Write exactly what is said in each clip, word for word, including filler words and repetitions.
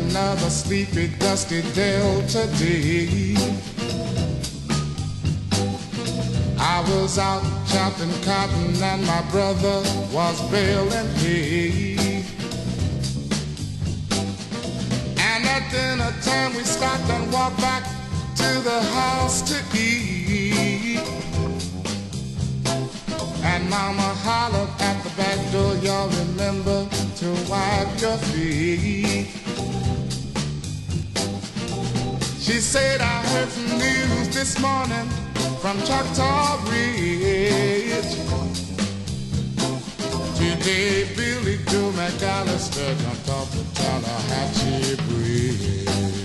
another sleepy, dusty Delta day. I was out chopping cotton and my brother was baling hay. And at dinner time we stopped and walked back to the house to eat. And Mama hollered at the back door, y'all remember to wipe your feet. She said, I heard some news this morning from Choctaw Ridge. Today Billy Joe McAllister jumped off the Tallahatchie Bridge.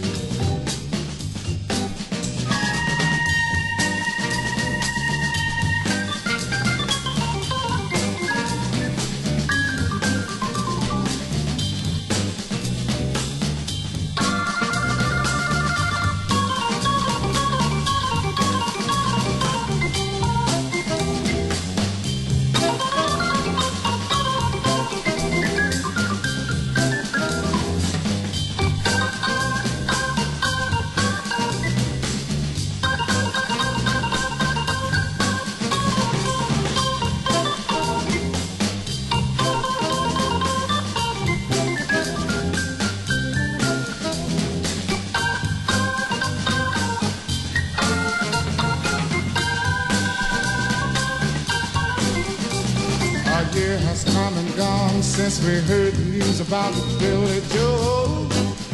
Since we heard the news about Billy Joe,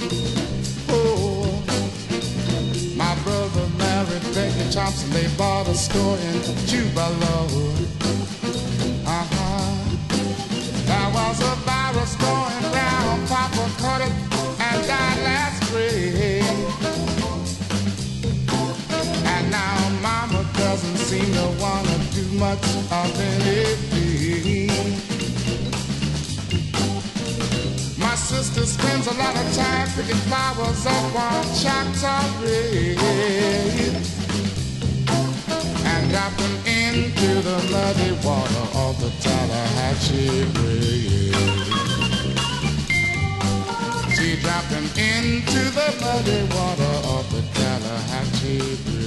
oh, my brother married Becky Thompson. They bought a store in Tupelo. Uh-huh. There was a virus going round. Papa caught it and died last spring. And now Mama doesn't seem to want to do much of anything. My sister spends a lot of time picking flowers up on Choctaw Ridge and dropping into the muddy water of the Tallahatchie Bridge. She dropping into the muddy water of the Tallahatchie Bridge.